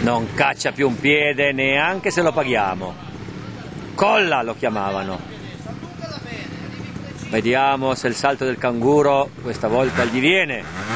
Non caccia più un piede neanche se lo paghiamo. Colla lo chiamavano. Vediamo se il salto del canguro questa volta gli viene.